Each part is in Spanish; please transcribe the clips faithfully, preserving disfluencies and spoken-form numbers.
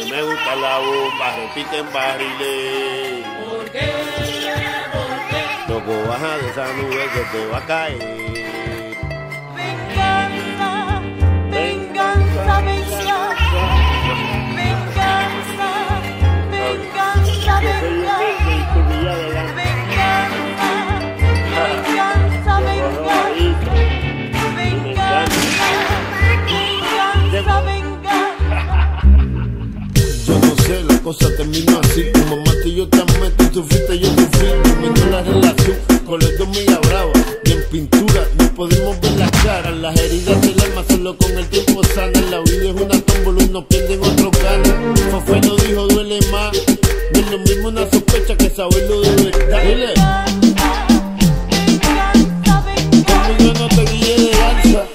mí me gusta la bomba, repiten barriles. ¿Por qué? ¿Por qué? Loco, baja de esa nube que te va a caer. Venganza, venganza, venganza, venganza, venganza, venganza, venganza, venganza, venganza, venganza. Yo no sé, la cosa terminó así. Tu mamá te yo te amé, tú sufriste, yo sufrí. Terminó la relación con los dos mil brava. Y en pintura no podemos ver las caras. Las heridas del alma solo con el tiempo sanan. La vida es una tómbola, unos pierden, otros ganan. Fafé lo dijo, duele más. No es lo mismo una sospecha que saberlo de verdad. Dile. Conmigo no te guíe de danza.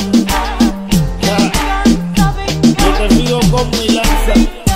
Yo te sigo con mi lanza.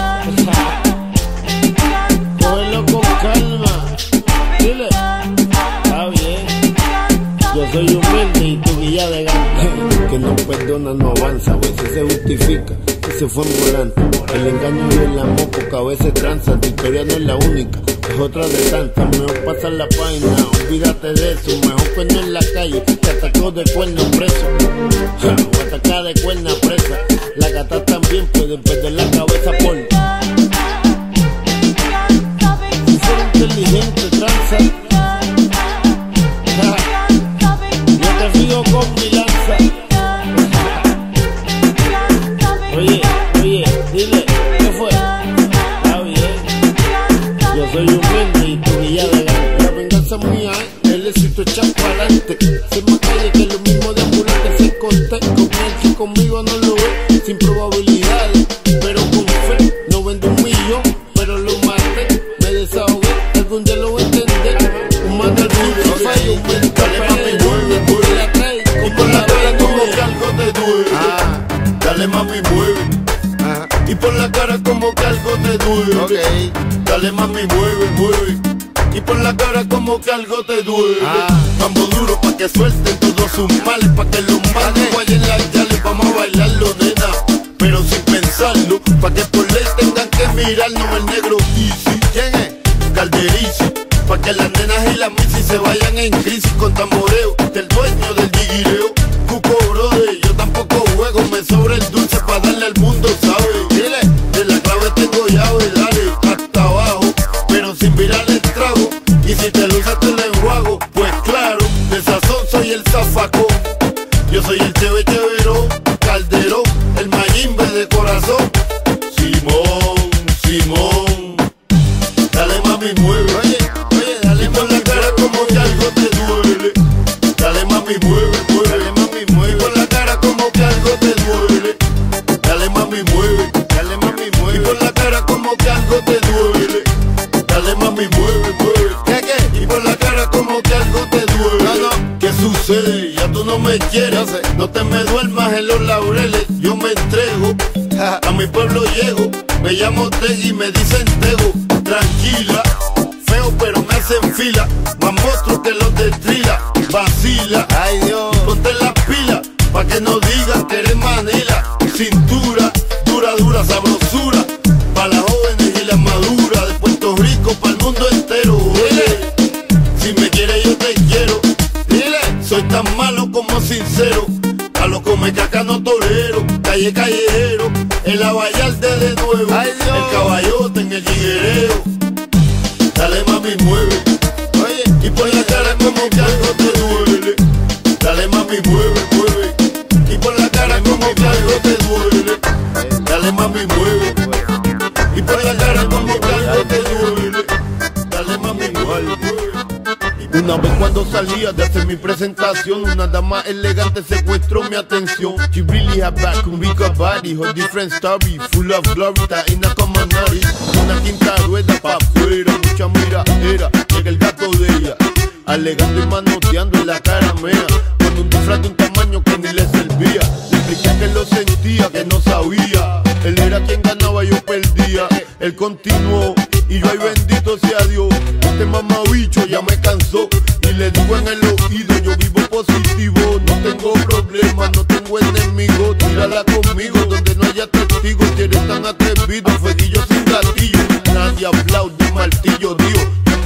Cógelo con calma. Dile. Está bien. Yo soy humilde y tu guía de ganta. Que no perdona, no avanza. A veces se justifica y se fue en volante. El engaño y el amor porque a veces tranza. Tu historia no es la única, es otra de tantas. Mejor pasar la página, olvídate de eso. Mejor que no en la calle, te atacó de cuerno preso. Ja, o atacar de cuerna presa. La gata también puede perder la cabeza por si ser inteligente, tranza. Ja, yo te sigo con mi lanza. Oye, oye, dile, ¿qué fue? Está bien. Yo soy humilde y tu guía de gante. La venganza mía es el éxito echado para adelante. Ser más calle que lo mismo de ambulante. Ser conté con él que conmigo no lo es. Sin probabilidades, pero con fe. No vendo un millón, pero lo maté. Me desahogué, algún día lo voy a entender. Un mal del mundo, no fallo, un mental. Dale mami, mueve, mueve la trae. Y por la cara como que algo te duele. Ah, dale mami, mueve. Ah, y por la cara como que algo te duele. Okay. Dale mami, mueve, mueve. Y por la cara como que algo te duele. Ah, vamos duro pa' que suelten todos sus males. Pa' que los males vayan las yales. Vamos a bailarlo, nena, pero sin pensarlo. Pa' que por ley tengan que mirarnos. El negro Easy, ¿quién es? Calderizo. Pa' que las nenas y las misis se vayan en crisis con tamboreo del dueño del digireo. Cuco, brother, yo tampoco juego. Me sobra el dulce pa' darle al mundo, ¿sabes? Dile, de la clave tengo llave. Dale, hasta abajo, pero sin virar el trago. Y si te luces te la enjuago. Pues claro, de sazón soy el zafacón. Yo soy el cheve chevero, Calderón, el mayimbe de corazón. Simón, Simón, dale mami, mueve. Oye, oye, dale por la cara como que algo te duele. Dale mami, mueve, mueve. Dale mami, mueve. Y por la cara como que algo te duele. Dale mami, mueve. Dale mami, mueve. Y por la cara como que algo te duele. Dale mami, mueve, mueve. ¿Qué, qué? Y por la cara como que algo te duele. No, no. ¿Qué sucede? Ya tú no me quieres. No te me duermas en los laureles. Yo me entrego. A mi pueblo llego. Me llamo Tegui y me dicen Tego. Tranquila, feo pero me hacen fila. Más monstruos que los de Trila. Vacila, ay Dios, ponte las pilas pa' que no digan que eres Manila. Cintura, dura, dura, sabrosura pa' las jóvenes y las maduras de Puerto Rico pa' el mundo entero. Dile, si me quieres yo te quiero. Dile, soy tan malo como sincero. A lo come caca no tolero. Calle callejero, en la Vallarde de nuevo. Ay, el caballote en el higuereo. Dale mami, mueve. Oye, y por la cara como que algo te duele. Dale mami, mueve, mueve. Y por la cara como que algo te duele. Dale mami, mueve. Y por la cara como que algo te duele. Dale mami, mueve, mueve. Una vez cuando salía de hacer mi presentación, una dama elegante secuestró mi atención. She really had back un rico body, her different story, full of glory, taína como nariz. Una quinta rueda pa' afuera, mucha mira era, llega el gato de ella, alegando y manoteando en la cara mea, con un disfraz de un tamaño que ni le servía. Le expliqué que lo sentía, que no sabía, él era quien ganaba, yo perdía. Él continuó y yo, ay bendito sea Dios, este mamabicho ya me cansó. Y le digo en el oído, yo vivo positivo, no tengo problemas, no tengo enemigos. Tírala conmigo donde no haya testigos, si eres tan atrevido, fueguillo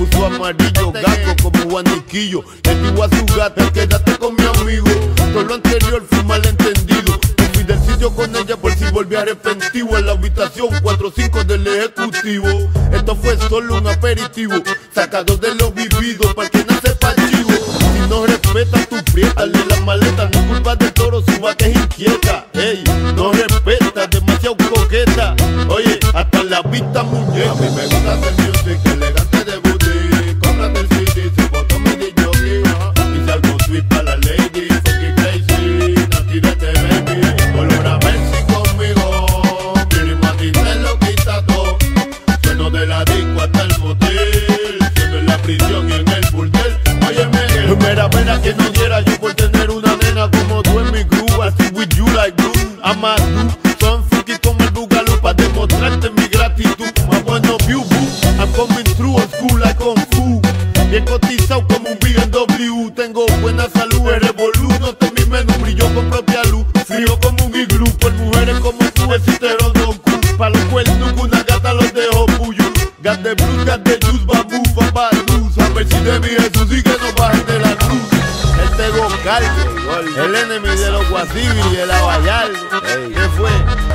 puso amarillo, gato como guaniquillo. Le digo a su gata, quédate con mi amigo. Todo lo anterior fue malentendido. Me fui del sitio con ella por si volví arrepentivo. En la habitación cuatro cinco del ejecutivo. Esto fue solo un aperitivo, sacado de lo vivido, para que no sepa chivo. Si no respetas tu priétale la maleta. No es culpa del toro, su vaca es inquieta. Ey, no respeta, demasiado coqueta. Oye, hasta la vista muñeca. A mí me gusta hacer music, elegante de booty. Cómprate el C D, se botó mi D J. Y salgo sweet para la lady, funky crazy. No tires de baby, color a ver si conmigo. Miri Mati te lo quita todo. Sueno de la disco hasta el motel. Sueno en la prisión y en el burdel. Óyeme, mera pena que no diera yo por tener una nena como tú en mi groove. Así with you like blue, I'm a do. Son funky como el Boogaloo pa' demostrarte mi gratitud. Más bueno view, boo. I'm coming through old school like Kung Fu. Bien cotizado como un B M W. Tengo buena salud, el revolú. No te mi menú, brillo con propia luz. Frío como un iglú, por mujeres como tú, el citero Don Q. Pa' los cuernos, una gata los dejo puyo. Got the blues, got the juice, babu, babá, luz. A ver si de mi Jesús y que no bajen de la cruz. El Tego Calde, el enemy de los Guasibi y el Abayal. ¿Qué fue?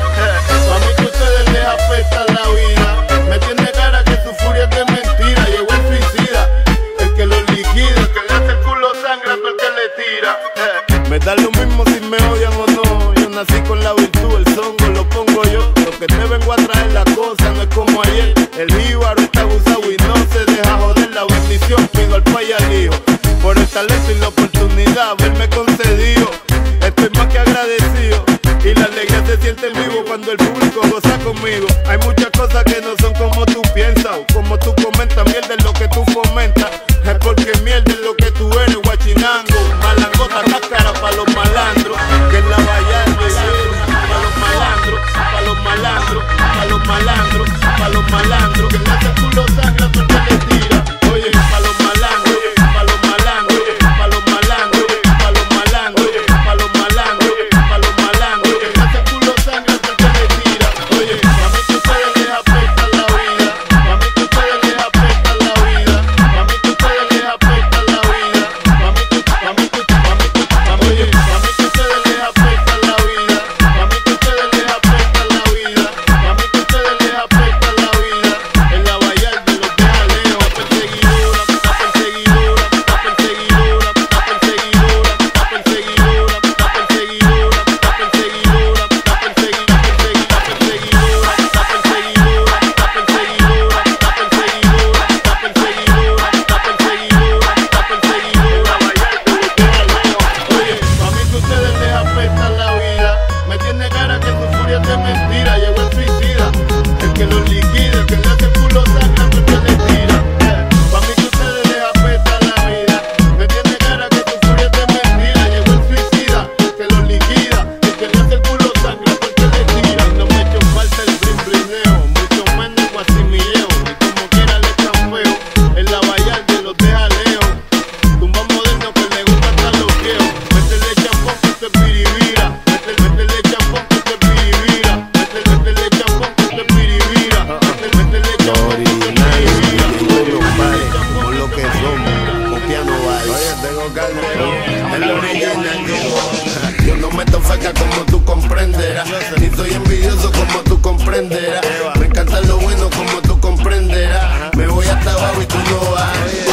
A mí que ustedes les afecta la vida. Me tiene cara que su furia es de mentira. Llegó el suicida, el que lo liquida, el que le hace el culo sangrando, el que le tira. Me da lo mismo si me odian o no. Yo nací con la virtud, el songo lo pongo yo. Lo que te vengo a traer la cosa no es como ayer. El jíbaro está abusado y no se deja joder. La bendición pido al pay al hijo por el talento y la oportunidad haberme concedido. Estoy más que agradecido y la alegría se siente vivo cuando el público goza conmigo. Hay muchas cosas que no son como tú piensas o como tú comentas. Mierda es lo que tú fomentas, es porque mierda es lo que tú eres. Guachinango, malangota, cáscara pa' los malandros, que en la Vallarta, pa' los malandros, pa' los malandros, pa' los malandros, pa' los malandros, que le hace el culo sangre porque le tira. Oye, pa' los malandros, pa' los malandros, pa' los malandros, pa' los malandros, pa' los malandros, pa' los malandros, que le hace el culo sangre porque le tira. Oye, a mí que ustedes les afecta la vida, a mí que ustedes les afecta la vida, a mí que ustedes les afecta la vida, a mí que, a mí que, a mí que, a mí, oye, a mí que ustedes les afecta la vida, a mí que ustedes les afecta la vida, a mí que ustedes les afecta la vida. En la Vallarta los deja lejos, la perseguidora, la perseguidora, la perseguidora, la perseguidora, la perseguidora, la perseguidora, la perseguidora, la perseguidora, la perseguidora, la perseguidora, la perseguidora, la perseguidora, la perseguidora, la perseguidora, la perseguidora, la perseguidora. Vallarta los deja lejos. Oye, a mí que ustedes les afecta la vida. Me tiene cara que su furia es de mentira. Llegó el suicida, el que los liquida, el que le hace el culo sangre porque le tira. A mí que ustedes les afecta la vida. Me tiene cara que su furia es de mentira. Llegó el suicida, el que los liquida, el que le hace el culo sangre porque le tira. Y no me echo falta el brimbrineo, mucho menos guasimilleo. Y como quiera le echan feo. En la Vallarta los deja lejos. Tumba moderno que le gusta hasta los queos. Métele champón que se pirivira. Métele, métele champón que se pirivira. Métele, métele champón que se pirivira. Métele, métele champón que se pirivira. Con lo que somos, copiando vale. Oye, tengo Calderón, es lo original. Yo no meto feca como tú comprenderás, ni soy envidioso como tú comprenderás. Me encanta lo bueno como tú comprenderás. Me voy hasta abajo y tú no vas.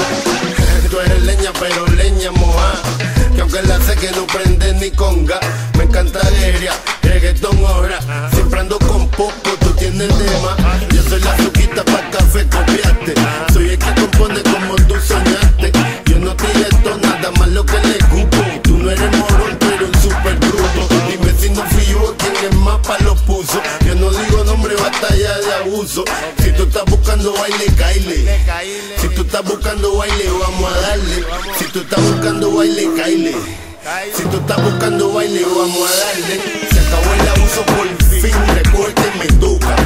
Tú eres leña pero leña moja, que aunque la sé que no prende ni con gas. Me encanta alegría, reggaetón hora. Siempre ando con poco, tú tienes tema. Yo soy la suquita pa' café, copiaste. Soy el que compone como tú soñaste. Yo no te esto nada más lo que le cupo. Tú no eres morón pero un super bruto. Dime si no fui yo quien el mapa lo puso. Yo no digo nombre, batalla de abuso. Si tú estás buscando baile, caile. Si tú estás buscando baile, vamos a darle. Si tú estás buscando baile, caile. Si tú estás buscando baile, vamos a darle. Se acabó el abuso por fin. Recoge que me toca,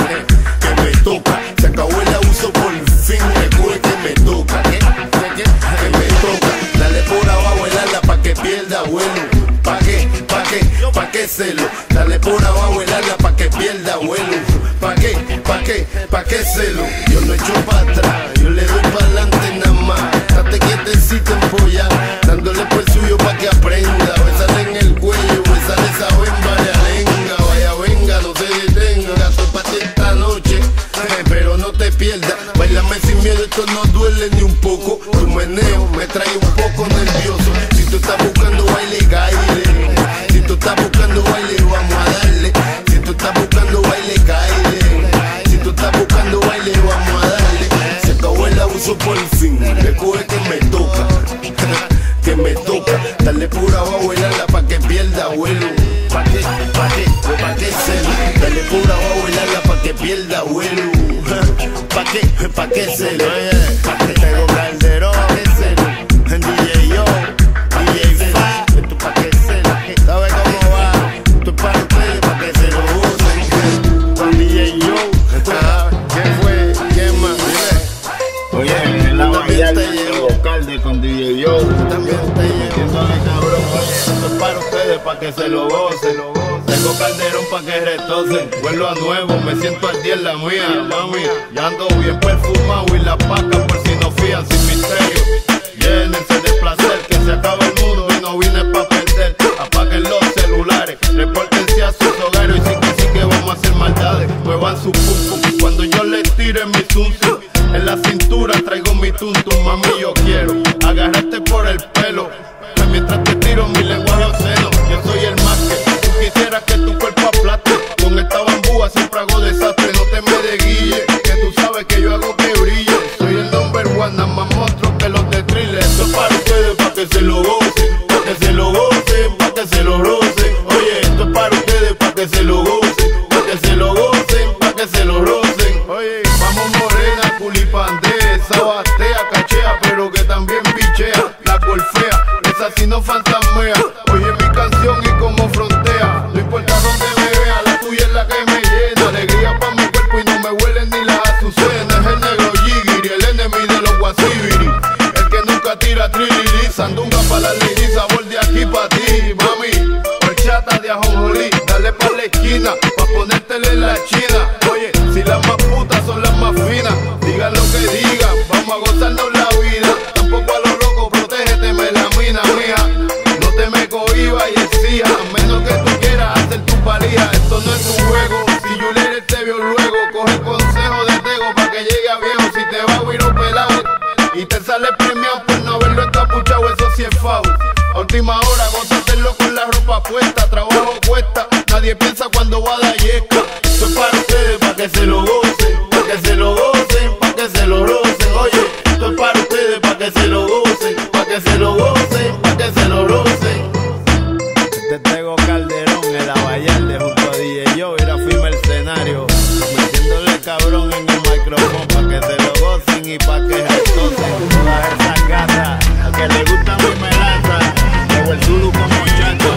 que me toca. Se acabó el abuso por fin. Recoge que me toca, que, que, que me toca. Dale por abajo el ala pa' que pierda vuelo. Pa' qué, pa' qué, pa' qué celo. Dale por abajo el ala pa' que pierda vuelo. Pa' qué, pa' qué, pa' qué celo. Yo no echo pa' atrás, yo le doy pa' adelante. duele ni un poco. Tu meneo me trae un poco nervioso. Si tú estás buscando baile, caile. Si tú estás buscando baile, vamos a darle. Si tú estás buscando baile, caile. Si tú estás buscando baile, vamos a darle. Se acabó el abuso por fin. Recoge que me toca. Que me toca. Dale pura abuela pa' que pierda vuelo. Pa' que, pa' que, pa' que se. Dale pura abuela pa' que pierda vuelo. Pa' que, pa' que se lo. Pa' que tengo Calderón. D J Yo, D J Fa. Esto pa' que se lo. ¿Sabe cómo va? Esto es para ustedes, pa' que se lo usen. Con D J Yo. ¿Quién fue? ¿Quién más? Oye, la mañana de alcalde con D J Yo. También te llevo. Cabrón, oye, esto es para ustedes, pa' que se lo gocen. Tengo Calderón pa' que retocen. Vuelvo a nuevo, me siento al día en la mía, mami. Ya ando bien perfumado y la paca por si no fían sin misterio. Llénense de placer, que se acaba el mundo y no vine pa' perder. Apaguen los celulares, repórtense a sus hogares. Y sí que sí que vamos a hacer maldades. Muevan su pum pum cuando yo les tire mi zum zum. En la cintura traigo mi tuntum, mami, yo quiero agarrarte por el pelo mientras te tiro mi lenguaje obsceno. Yo soy el más que tú quisieras que tu cuerpo aplaste. Con esta bambúa siempre hago desastre. No te me desguille, que tú sabes que yo hago que brille. Soy el number one, nada más monstruo que los de thriller. Esto es para ustedes, pa' que se lo gocen. Pa' que se lo gocen, pa' que se lo rocen. Oye, esto es para ustedes, pa' que se lo gocen. Pa' que se lo gocen, pa' que se lo rocen. Oye, vamos morena, culipandea, sabatea, cachea, pero que también bichea. La golfea, esa sí no fantasmea. Oye mi canción y como frontea. No importa donde me vea, la tuya es la que me llena. Alegría pa' mi cuerpo y no me huelen ni las azucenas. Es el negro Yigiri, el enemigo de los guasibiri. El que nunca tira trilili. Sandunga pa' la lady, sabor de aquí pa' ti, mami. Horchata de ajonjolí, dale pa' la esquina, pa' ponértele la china. Oye, si las más putas son las más finas, digan lo que digan, vamos a gozarnos la vida. Tampoco a los locos, protégete, me la mina, mija. No te me cohibas y exija, a menos que tú quieras hacer tu valía. Esto no es un juego, si Juliet te vio luego, coge consejo de Tego pa' que llegue a viejo. Si te va a huir pelado y te sale premiado por no haberlo encapuchado, eso sí es foul. A última hora, gózatelo con la ropa puesta, trabajo cuesta, nadie piensa cuando va a dar yesca. Esto es para ustedes, pa' que se lo gocen, pa' que se lo gocen, pa' que se lo rocen. Oye, esto es para ustedes, pa' que se lo gocen, pa' que se lo gocen, pa' que se lo rocen. Te tengo Calderón, el Abayalde junto a D J Yo, ir a firme mercenario, metiéndole cabrón en el micrófono, pa' que se lo gocen y pa' que retocen. Todas esas gatas, a que le gusta mi melaza, llevo el Zulu como chato.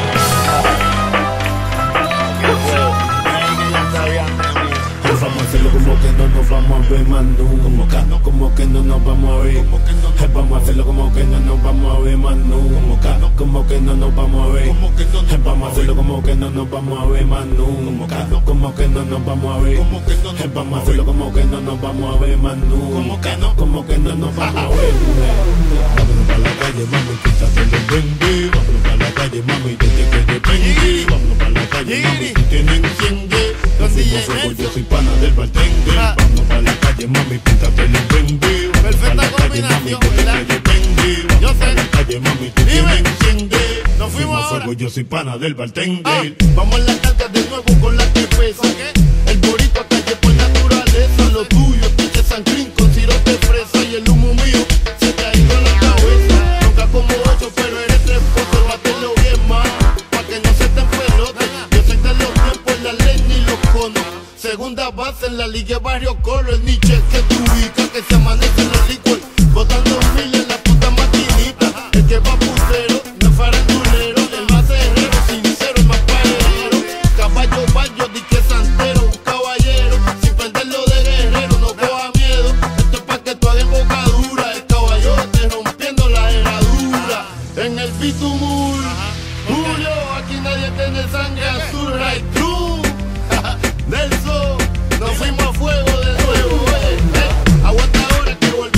Vamos a hacerlo como que no nos vamos a ver, mano. Como que no, como que no nos vamos a ver. Vamos a hacerlo como que no nos vamos a ver, mano. Como que no, como que no nos vamos a ver. Vamos a hacerlo como que no nos vamos a ver, mano. Como que no, como que no nos vamos a ver. Vamos a hacerlo como que no nos vamos a ver, mano. Como que no, como que no nos vamos a ver. Vámonos para la calle, mami, quítate los bengue. Vámonos para la calle, mami, desde que te bengue. Vámonos para la calle, mami, tú tienes cien. Yo soy pana del bartender. Ah. Vamos pa' la calle, mami, píntate el bengue. Perfecta combinación, ¿verdad? Yo sé. La calle, mami, tú tienes cien. Nos fuimos ahora. Fuego, yo soy pana del bartender. Ah. Vamos en la carga de nuevo con la que pesa. El boricua calle por naturaleza. Lo tuyo es pinche sancrín con sirope de fresa. Y el humo mío se te ha ido a la cabeza. Nunca como ocho, pero eres tres pozos. Bátelo bien más, pa' que no se te enferrote. Yo soy de los tiempos, la ley ni los conos. Segunda base en la liga Barrio Coro. El Nietzsche que te ubica, que se amanece en los licor. Botando mil en la puta maquinita. El que va putero, no es farandulero. El más herrero, sincero, el más paredero. Caballo, bayo, dique santero. Un caballero, sin prenderlo de guerrero. No coja miedo, esto es pa' que tú hagas bocadura. El caballote rompiendo la herradura. En el bitumul, Julio, aquí nadie tiene sangre azul. Right true. Del sol, nos fuimos a fuego de nuevo, oye, eh, aguanta ahora que volvemos.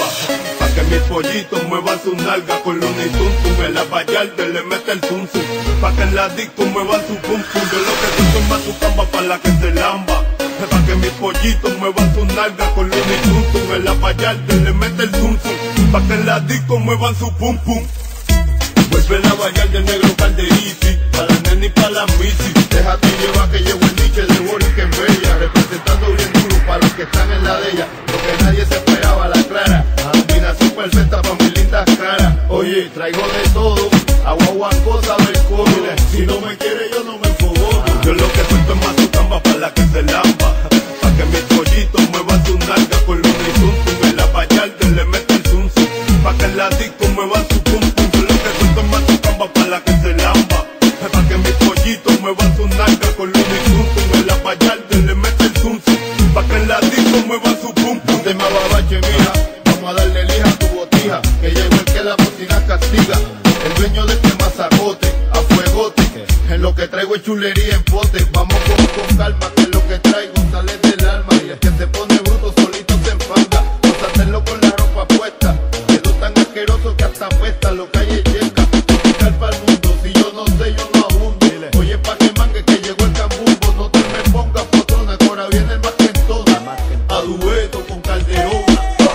lampa. Pa' que mis pollitos muevan su nalga con Looney Tunes. En la Vallarde le mete el zum zum. Pa' que en la disco muevan su pum pum. Yo lo que siento es mazucamba pa' la que se lamba. Pa' que mis pollitos muevan su nalga con Looney Tunes. En la Vallarde le mete el zum zum. Pa' que en la disco muevan su pum pum. Vuelve la Vallarde de negro calderisi. Pa' la nena y pa' la misi. Déjate llevar que llegó el niche de Boris que en bella. Representando bien duro pa' los que están en la de ella. Lo que nadie se esperaba, la clara. Combinación perfecta pa' mis lindas caras. Oye, traigo de todo. Agua, agua, cosa del cobre. Si no me quiere yo no me enfogo. Yo lo que suelto es mazucamba pa' la que se lamba. Pa' que mis pollitos muevan su nalga con Looney Tunes. En la Vallarde le mete el zum zum. Pa' que en la disco muevan su pum pum. Yo lo que suelto es mazucamba pa' la que se lamba. Pa' que mis pollitos muevan su nalga con Looney Tunes. En la Vallarde le mete el zum zum. Pa' que en la disco muevan su pum pum. Te me ababache, mija. Vamos a darle lija a tu botija. Que llegó el que la cocina castiga. El dueño de este mazacote, a fuegote. En lo que traigo es chulería en pote. Vamos con, con calma, que lo que traigo sale del alma. Y el que se pone bruto solito se enfanga. Vamos a hacerlo con la ropa puesta. Quedó tan asqueroso que hasta apesta. Lo que hay es yeca. Picar para el mundo, si yo no sé, yo no abundo. Oye, pa' que mangue que llegó el cambumbo. No te me pongas potrona, que ahora viene el más que en todas. A dueto con Calderón.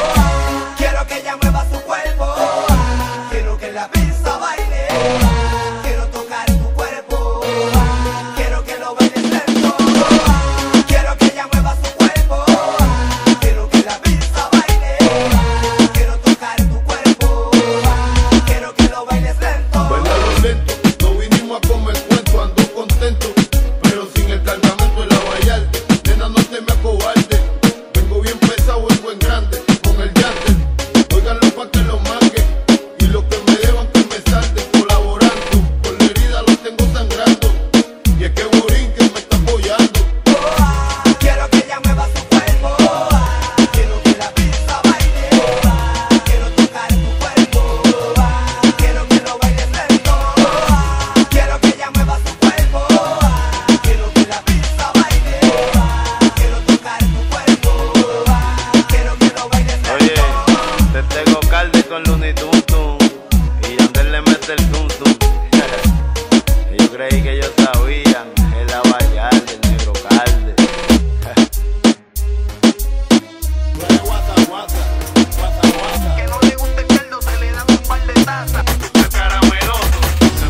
Quiero que ella mueva su cuerpo. Quiero que la pista baile. Quiero tocar tu cuerpo. Quiero que lo bailes lento. Quiero que ella mueva su cuerpo. Quiero que la pista baile. Quiero tocar tu cuerpo. Quiero que lo bailes lento. Bailalo lento, no vinimos a comer cuento, ando contento, pero sin el cargamento de la Vallarde. Nena, no te me acobarde, vengo bien pesado, vengo en grande, con el yate. Óiganlo pa' que lo mangue, y lo que me deban que me salten, colaborando, por la herida lo tengo sangrando, y es que Borín que me está apoyando. Quiero que ella mueva su cuerpo. Quiero que la pista baile. Quiero tocar tu cuerpo. Quiero que lo bailes lento. Quiero que ella mueva su cuerpo. Quiero que la pista baile. Quiero tocar tu cuerpo. Quiero que lo bailes lento. Oye, te tengo calde con Looney Tunes y Yandel le mete el zum zum. Yo creí que ellos sabían, es la Vallarde, el negro calde. Que no le guste el caldo, se le dan un par de tazas. Carameloso.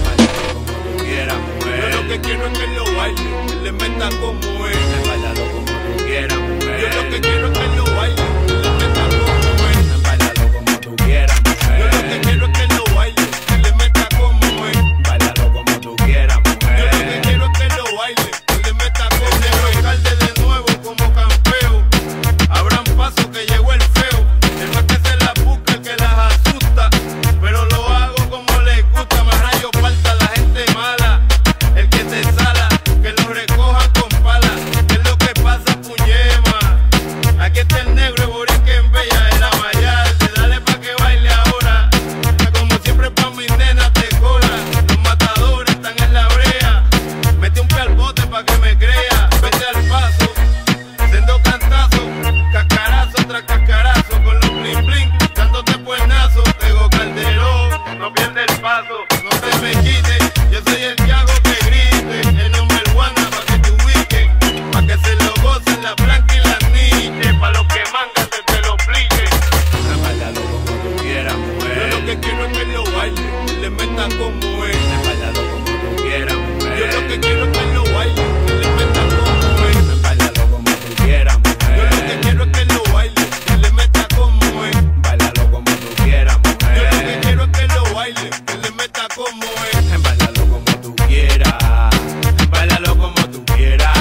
Yo lo que quiero es que lo baile, que le meta como es. Bailalo como tú quieras, mujer. Yo lo que quiero es que lo baile, que le meta como es. Bailalo como tú quieras, Yo lo que mujer. quiero es que lo baile, que le meta como es. Bailalo como tú quieras, Yo lo que mujer. quiero es que lo baile, que le meta como es. Alcalde de nuevo como campeón. Abran paso que llegó el feo. El más que se la busca, el que las asusta. Pero lo hago como les gusta. Más rayo falta la gente mala. El que te sala, que lo recojan con pala. ¿Qué es lo que pasa, puñema? Aquí está el negro, el Boris que en bella de la Vallarde. Dale pa' que baile ahora. Como siempre pa' mis nenas de cola. Los matadores están en la brea. Mete un pie al bote pa' que me crea. Vete al paso, siendo cantazo. Cascarazo tras cascarazo. Con los bling bling, dándote puernazo. Tego Calderón, no pierde el paso. No te me quites, yo soy el que hago que grite. El nombre Juana pa' que te ubiques. Pa' que se lo gocen la blanca y la niche. Pa' los que mangan se te lo plique. Bailalo como tú quieras, Yo mujer. lo que quiero es que lo baile, que le meta como es. Bailalo como tú quieras, mujer. Yo lo que quiero es que lo baile, que le meta como es. Bailalo como tú quieras, Yo lo que mujer. quiero es que lo baile, que le meta como es. Bailalo como tú quieras, Yo lo que mujer. quiero es que lo baile, que le meta como es. Bailalo como tú quieras. Bailalo como tú quieras.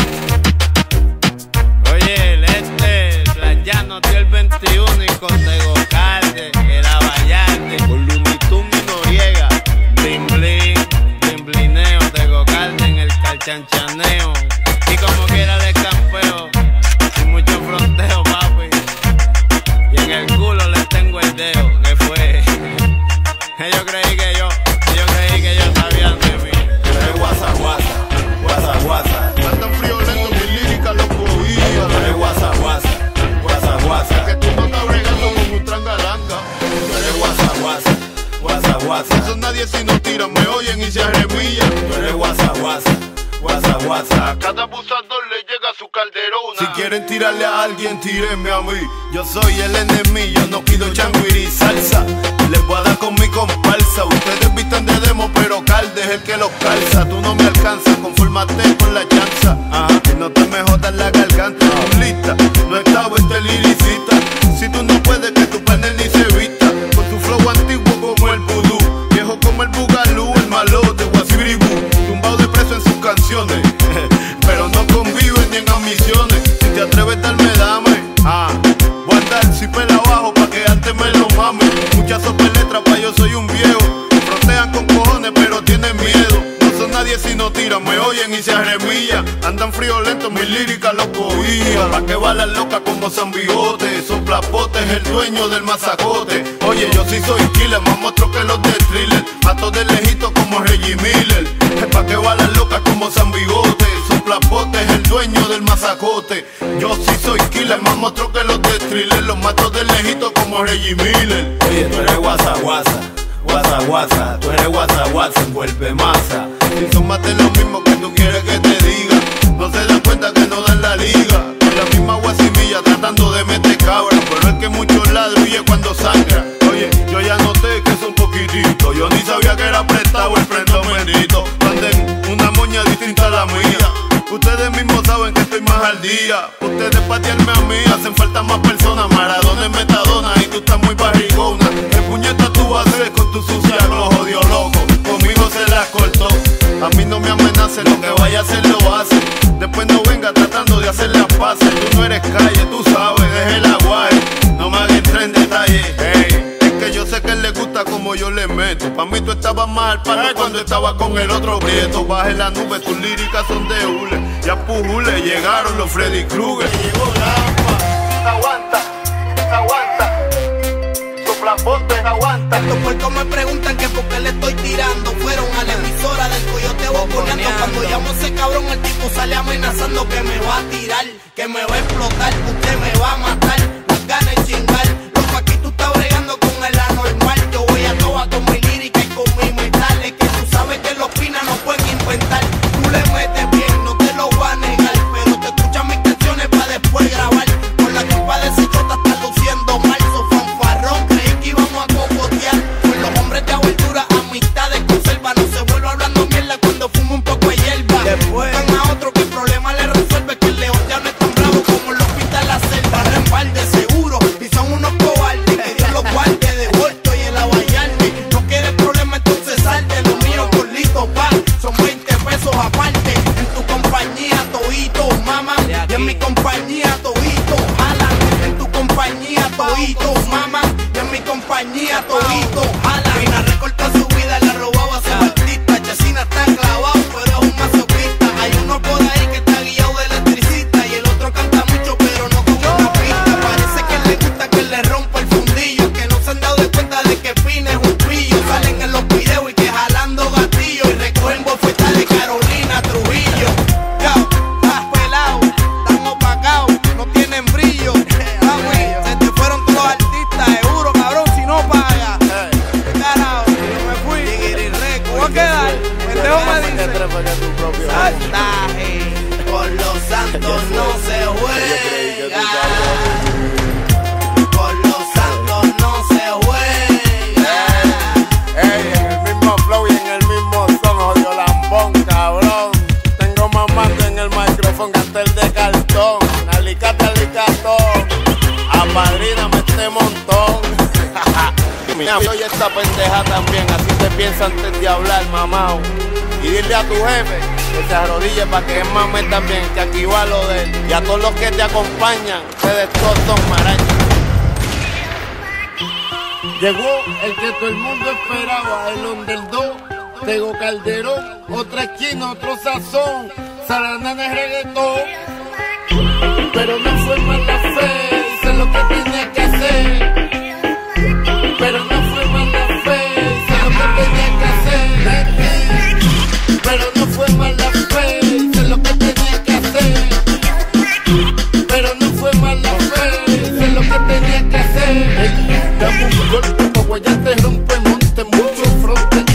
Oye, el este, Playano, tío el veintiuno y con Tego Calde, que la Vallarde, con Looney Tunes y Noriega. son nadie si no tiran, me oyen y se arremillan. Tú eres guasa, guasa, guasa, guasa. A cada abusador le llega su calderona. Si quieren tirarle a alguien, tírenme a mí. Yo soy el enemigo, yo no pido changuiri salsa. Les voy a dar con mi comparsa. Ustedes vistan de demo, pero Calde es el que los calza. Tú no me alcanzas, confórmate con la chanza. Ajá, y no te me jodas la garganta. Lista, no estaba este liricista. Si tú no puedes, que tu panel ni se vista. Con tu flow antiguo como el vudú, viejo como el bugalú, el malote, guasibiribú, tumbado de preso en sus canciones. Pero no conviven ni en ambiciones. Si te atreves, darme, dame. Ah, voy a andar si pela abajo pa' que antes me lo mame. Muchas sopletras pa' yo soy un viejo. Frontean con cojones pero tienen miedo. No son nadie si no tiran, me oyen y se arremillan. Andan friolentos, mis líricas los cogían. Pa' que balan locas como San Bigote. Soplapote es el dueño del masacote. Oye, yo sí soy killer, más monstruo que los de Thriller. Mato de lejito como Reggie Miller. Pa' que balan locas como San Bigote. Soplapote es el dueño del masacote. Yo sí soy killer, más monstruo que los de Thriller. Los mato de lejito como Reggie Miller. Oye, tú eres guasa, guasa, guasa, guasa. Tú eres guasa, guasa, envuelve masa. Si son más de lo mismo que tú quieres que te diga, no se dan cuenta que no dan la liga. Con la misma guasimilla tratando de meter cabra, pero es que muchos ladrillos cuando sangra. Oye, yo ya noté que es un poquitito. Yo ni sabía que era prestado el prendo bendito. Manden una moña distinta a la mía. Ustedes mismos saben que estoy más al día. Ustedes patearme a mí, hacen falta más personas. Maradona es metadona y tú estás muy barrigona. ¿Qué puñeta tú vas a hacer con tu sucia glow, jodido loco? Conmigo se la cortó. A mí no me amenacen, lo que vaya a hacer lo hace. Después no venga tratando de hacer las paces. Tú no eres calle, tú sabes, deje el aguaje. No me hagas entrar en detalle. Hey, es que yo sé que él le gusta como yo le meto. Pa' mí tú estabas mal para cuando estaba con el otro prieto. Baje la nube, tus líricas son de hule. Ya pujule, llegaron los Freddy Krueger. Llegó Lampa, aguanta, aguanta. Soplapote, aguanta. Estos puercos me preguntan que por qué le estoy tirando. Fueron a la emisora del Coyote boconeando. Cuando llamo a ese cabrón, el tipo sale amenazando que me va a tirar, que me va a explotar, usted me va a matar. Las ganas de chingar. Loco, aquí tú estás bregando con el anormal. Yo voy a toa con mi lírica y con mi metal. Es que tú sabes que los pinas no pueden inventar. Tú le metes bien, no te lo voy a negar, pero te escuchan mis canciones para después grabar. Por la culpa de ese chota está luciendo mal. So fanfarrón, creí que íbamos a cocotear. Con los hombres de aventura, amistades conserva. No se vuelve hablando mierda cuando fumo un poco de hierba. Después buscan a otro que el problema le resuelve. Que el león ya no es tan bravo como lo pinta en la selva. Respalde seguro, y son unos cobardes. Que Dios los guarde de vuelto y el abayarme. No quieres problema, entonces salte. Lo mío por listo, pa, son veinte pesos aparte. En tu compañía, todito, mama. Y en mi compañía, todito, jala. En tu compañía, todito, mama. Y en mi compañía, todito, jala. Vina recorta su vida, le robaba a su artista. Chesina está clavado, pero es un masoquista. Hay uno por ahí que está guiado de electricista. Y el otro canta mucho, pero no con una pista. Parece que le gusta que le rompa el fundillo. Que no se han dado de cuenta de que Pina es un pillo. Salen en los videos y que jalando gatillo. Y recogen bofetas de Carolina Trujillo. Ya, estás pelado, están opacados, no tienen brillo. Mami, se te fueron todos los artistas, seguro, cabrón, si no pagas. Carajo, yo me fui. ¿Cómo va a quedar? Pendejo me dice. Saltaje, con los santos no se juega. Con los santos no se juega. Ey, en el mismo flow y en el mismo son, jodido lambón, cabrón. Tengo más mando en el micrófono que hasta el de cartón. Alicate, alicatón. Apadríname este montón. Mira, soy esta pendeja también, así te piensa antes de hablar, mamao. Y dile a tu jefe que se arrodille para que él mame también, que aquí va lo de él. Y a todos los que te acompañan, ustedes todos son marañas. Llegó el que todo el mundo esperaba, el underdog, Tego Calderón, otra esquina, otro sazón, Saranana es reggaetón. Pero no fue mala fe, hice lo que tenía que hacer. Pero no fue mala fe, hice lo que tenía que hacer. Pero no fue mala fe, hice lo que tenía que hacer. Pero no fue mala fe, hice lo que tenía que hacer. Dame un golpe, como ya te rompe, monte mucho fronte.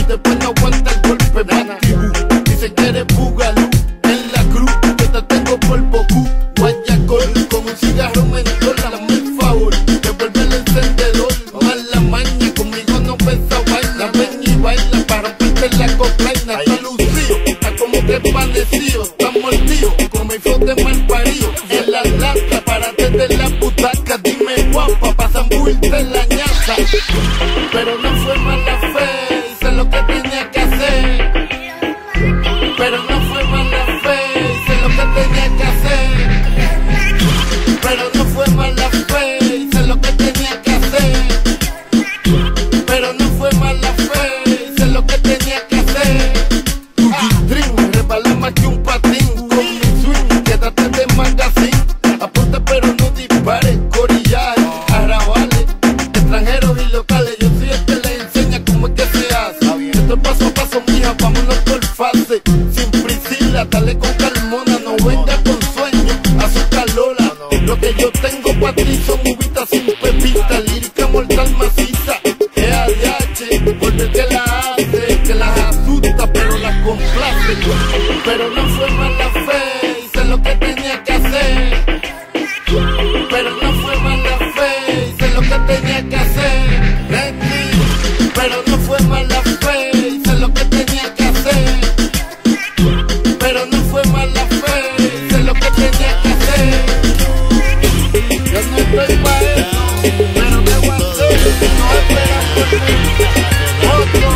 pero no fue mala fe, hice lo que tenía que hacer. Pero no fue mala fe, hice lo que tenía que hacer. Pero no fue mala fe, hice lo que tenía que hacer. Pero no fue mala fe, hice lo que tenía que hacer. Ah, Dream, me resbalé más que un patín. Con mi swing, quédate de magazine. Apunta pero no dispares, corillaje, arrabales, extranjeros y locales. Yo soy el que les enseña cómo es que se hace. Esto es paso a paso, mija, vámonos por fase. Sin Priscila, dale con Carmona, no venga con sueño, azúcar Lola. Lo que yo tengo pa' ti son uvitas sin pepita, lírica mortal maciza. E A D H, porque el que la hace, que las asusta pero las complace. Pero no fue mala fe, hice lo que tenía que hacer. Pero no fue mala fe, hice lo que tenía que hacer. Pero no fue mala fe, hice lo que tenía que hacer. Pero no fue mala fe, hice lo que tenía que hacer. Yo no estoy pa' eso, pero me aguanté, no esperan por mí. Otro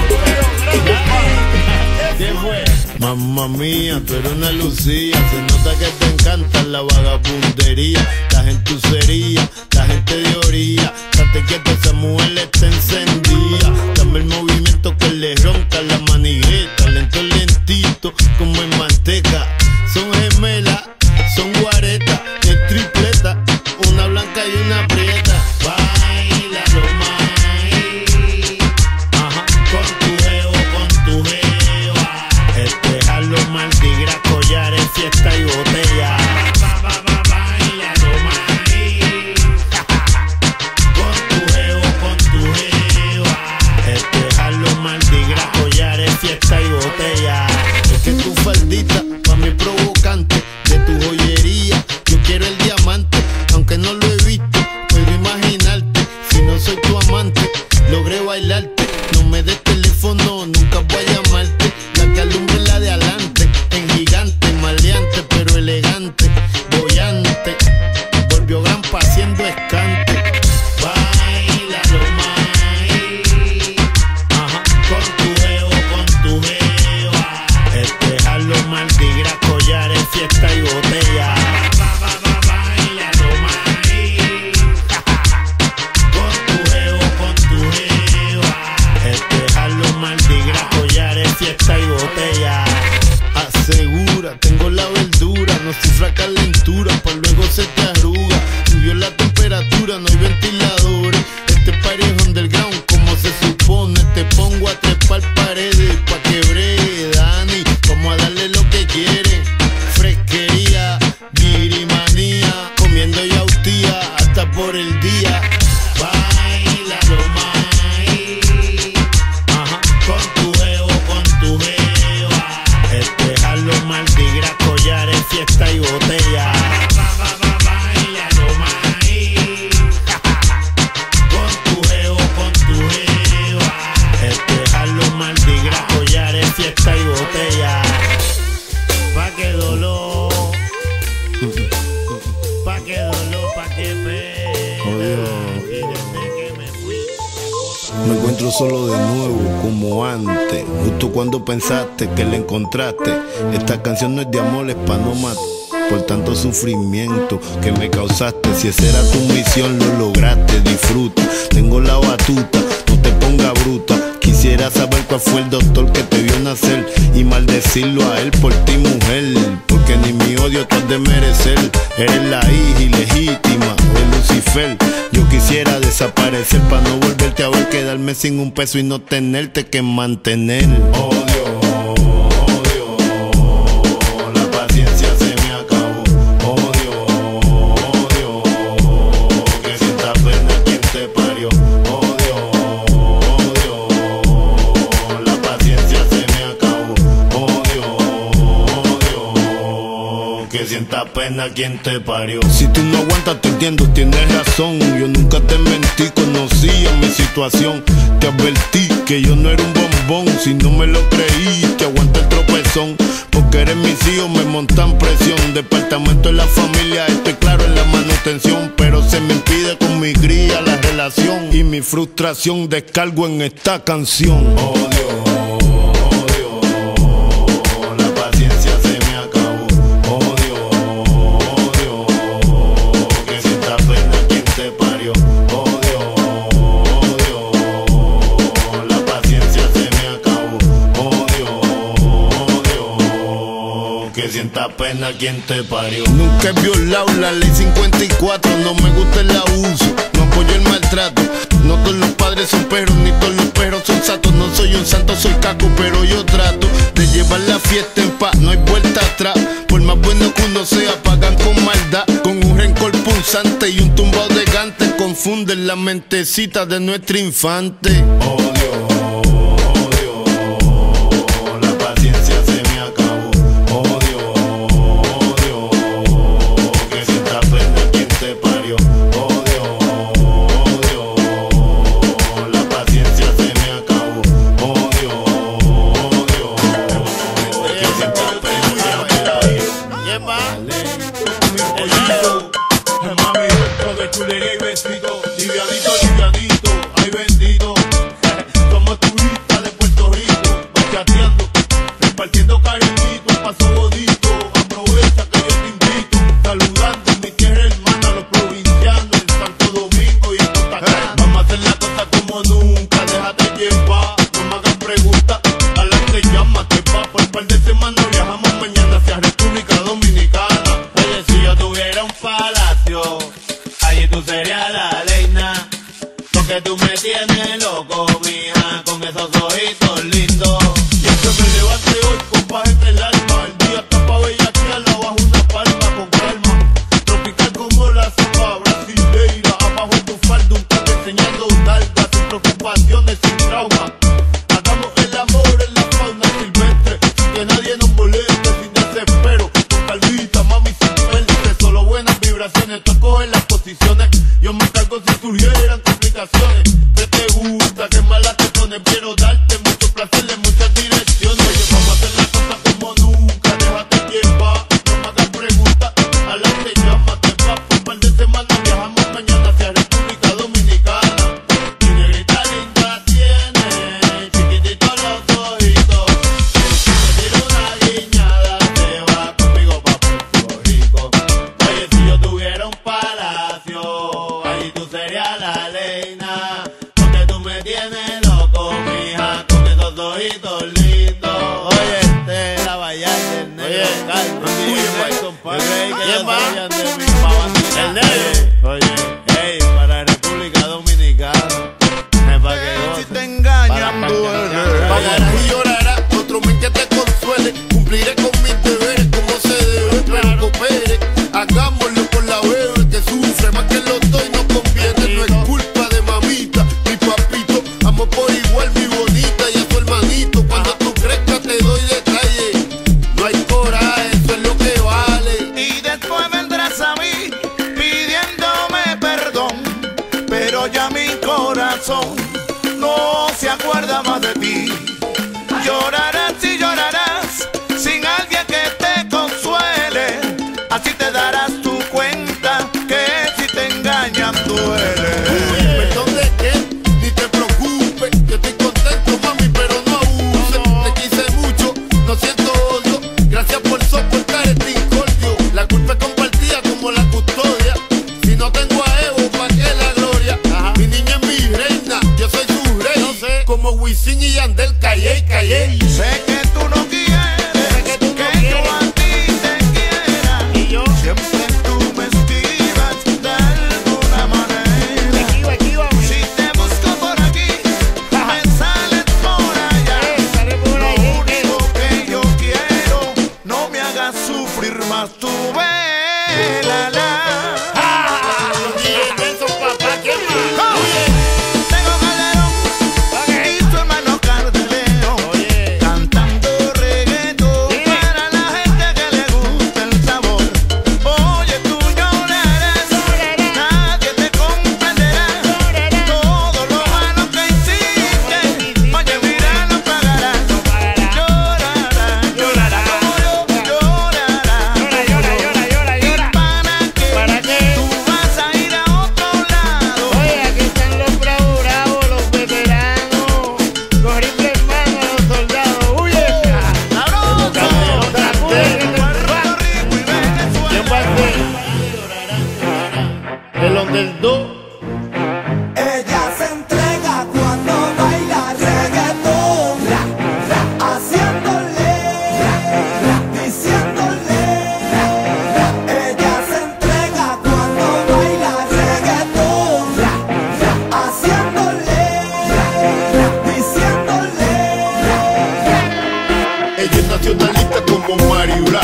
¿Qué fue? Mamma mía, tú eres una lucía. Se nota que te encanta la vagabundería. La gentucería, la gente de orilla. Date quieto, esa mujer está encendida. Dame el movimiento que le ronca la manigueta. Lento, lentito, como en manteca. Son gemelas, son guaretas, es tripleta. Una blanca y una prieta. Baila lo más. Ajá, con tu geo, con tu geo. Este es a los Mardi Gras, collares, fiesta y botella. Ba, ba, ba, baila lo más. Con tu geo, con tu geo. Este es a los Mardi Gras, collares, fiesta y botella. Es que tu faldita, pa' mí provocante. De tu joyería, yo quiero el diamante. Aunque no lo he visto, puedo imaginarte. Si no soy tu amante, logré bailarte. No me des teléfono, nunca voy a llamarte. La que alumbra es la de adelante. En gigante, maleante, pero elegante. Boyante, volvió Grampa haciendo escante. Baila lo más. Ajá, con tu geo, con tu geo. Este es a los Mardi Gras, collares, fiesta y botella. Ba, ba, ba, baila lo más. Con tu geo, con tu geo. Este es a los Mardi Gras, collares, fiesta y botella. Asegura, tengo la verdura, no sufra calentura, pa' luego se te arruga. Subió la temperatura, no hay ventiladores. Este party es underground, como se supone. Te pongo a trepar paredes pa' que bregue, Dani. Vamos a darle lo que quieren. Fresquería, guirimanía, comiendo yautía hasta por el día. Baila lo más. Ajá, con tu geo, con tu geo. Este es a los Mardi Gras, collares, fiesta y botella. Ba, ba, ba, baila lo más. Con tu geo, con tu geo. Este es a los Mardi Gras, collares, fiesta y botella. Pa' que dolor, pa' que dolor, pa' que pena. Y desde que me fui, Me encuentro solo de nuevo como antes. Justo cuando pensaste que la encontraste. Esta canción no es de amor, es pa' no matar. Por tanto sufrimiento que me causaste. Si esa era tu misión, lo lograste. Disfruta, tengo la batuta, no te pongas bruta. Quisiera saber cuál fue el doctor que te vio nacer y maldecirlo a él por ti, mujer. Porque ni mi odio te has de merecer. Eres la hija ilegítima de Lucifer. Yo quisiera desaparecer para no volverte a ver, quedarme sin un peso y no tenerte que mantener. Odio, odio, la paciencia se me acabó. Odio, odio, que sienta pena quien te parió. Odio, odio, la paciencia se me acabó. Odio, odio, que sienta pena quien te parió. Si tú no aguantas, te entiendo, tienes razón. Yo nunca te mentí, conocía mi situación. Te advertí que yo no era un bombón. Si no me lo creíste, aguanta el tropezón. corazón. Porque eres mis hijos, me montan presión. Departamento de la familia, estoy claro en la manutención. Pero se me impide con mi cría la relación. Y mi frustración descargo en esta canción. Oh Dios, oh Dios, la paciencia se me acabó. Oh Dios, oh Dios, que sienta pena quien te parió. Oh Dios, oh Dios, la paciencia se me acabó. Oh Dios, oh Dios, que sienta pena quien te parió. Nunca he violado la ley cincuenta y cuatro, no me gusta el abuso, no apoyo el maltrato. No todos los padres son perros, ni todos los perros son santos. No soy un santo, soy caco, pero yo trato de llevar la fiesta en paz, no hay vuelta atrás. Por más bueno que uno sea, pagan con maldad. Con un rencor punzante y un tumbao de gante, confunden la mentecita de nuestro infante. Oh Dios, oh Dios, la paciencia se me acabó. Oh Dios, oh Dios, que sienta pena quien te parió. Oh Dios, oh Dios, la paciencia se me acabó. Oh Dios, oh Dios, que sienta pena quien te parió. ¿Quién va? Mami, dentro de chulería y besito, livianito, livianito, ay bendito. Somos turistas de Puerto Rico, bachateando, repartiendo cariñito, un paso bonito. Aprovecha que yo te invito, saludando en mi tierra hermana, los provincianos en Santo Domingo y en Punta Cana. Vamos a hacer la cosa como nunca, déjate llevar, no me hagas preguntas, adelante llámate pa' por un par de semanas viajamos mañana hacia República Dominicana. Oye, si yo tuviera un palacio, allí tú serías la reina. Porque tú me tienes loco, mija, con esos ojitos lindos. Siempre me levanté hoy con paz en el alma. El día está pa' bellaquearla bajo una palma con calma. Tropical como la sopa brasileira. Abajo en tu falda un toque enseñando nalgas, sin preocupaciones, sin trauma. Hagamos el amor en la fauna silvestre, sin que nadie nos moleste, sin desespero. Con calvita, mami, sin perte. Solo buenas vibraciones, tú coges las posiciones. Yo me cargo si surgieran complicaciones. ¿Qué te gusta? ¿Qué mala te pone? Quiero darte mucho placer en muchas direcciones. Oye, vamos a hacer la cosa como nunca, déjate llevar, no me hagas preguntas, adelante llámate pa' por un par de semanas viajamos mañana hacia República Dominicana. Mi negrita linda tiene chiquititos los ojitos, si te tiro una guiñada te va conmigo pa' Puerto Rico. Oye, si yo tuviera un palacio, ahí tú serías la reina. Porque tú me tienes loco, mija, con esos ojitos lindos. Oye, este es la Vallarta, el negro Oye, Carlos. oye, Yo pues, creí que ¿quién no va? sabían de mí pa' vacilar. El negro. Oye, hey, para República Dominicana, es pa' que Si gocen. te engañan, Para- para- duele. Pagarás y llorarás, otro mes que te consuele. Cumpliré con mis deberes como se debe, pero coopere. Hagámoslo por la bebé que sufre más que los dos y no conviene. No es culpa de mamita, mi papito. Amo por igual mi bonita y a tu hermanito. Cuando tú crezcas te doy detalle. No hay coraje, eso es lo que vale. Y después vendrás a mí pidiéndome perdón, pero ya mi corazón no se acuerda más de ti. Llorarás y llorarás sin alguien que te consuele. Así te darás tu cuenta que si te engañan duele. Perdón de qué, ni te preocupes. Yo estoy contento, mami, pero no abuses. Te quise mucho, no siento odio. Gracias por soportar este incordio. La culpa es compartida como la custodia. Si no tengo a Evo, ¿pa' qué la gloria? Mi niña es mi reina, yo soy su rey. No sé. Como Wisin y Yandel, callé, callé. Sé que tú no quieres que tú no que yo a ti te quiera. Y yo, Siempre tú me esquivas de alguna manera. esquiva, esquiva, Si te busco por aquí, me sales por allá. eh, sale por Lo ahí, eh. único que yo quiero, no me hagas sufrir más. Tú vela, la. Y Nelson, papá, ¿quién más? Tengo Calderón y su hermano Cardelero Oye, cantando